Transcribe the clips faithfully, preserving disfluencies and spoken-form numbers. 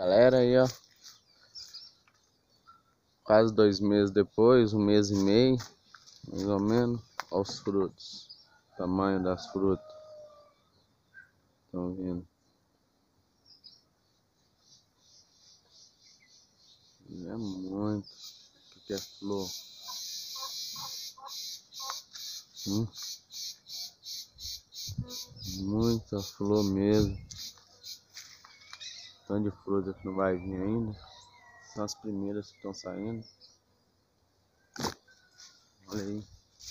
Galera, aí ó, quase dois meses depois, um mês e meio, mais ou menos, olha os frutos, o tamanho das frutas, estão vendo? É muito, que é flor, hum? Muita flor mesmo, tanto de fruta que não vai vir ainda, são as primeiras que estão saindo, olha aí,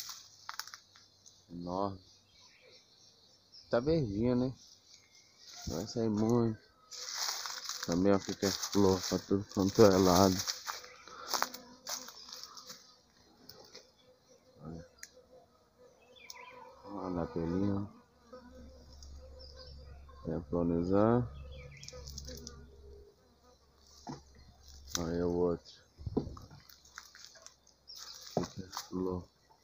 enorme, tá verdinha, né? Vai sair muito, também aqui que é flor pra tudo quanto é lado. Olha na pelinha, é planejar. Aí o outro, que é flor.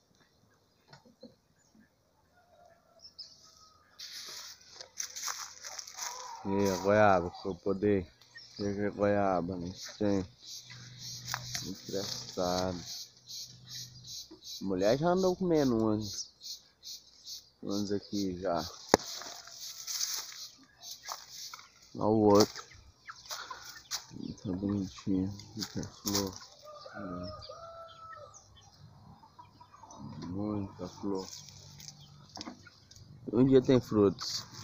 E a goiaba, para eu poder pegar goiaba, né? Tem. Engraçado. Mulher já andou comendo umas. Umas aqui já. Olha o outro. Tá bonitinho. Que é flor. Muita flor. Um dia tem frutos.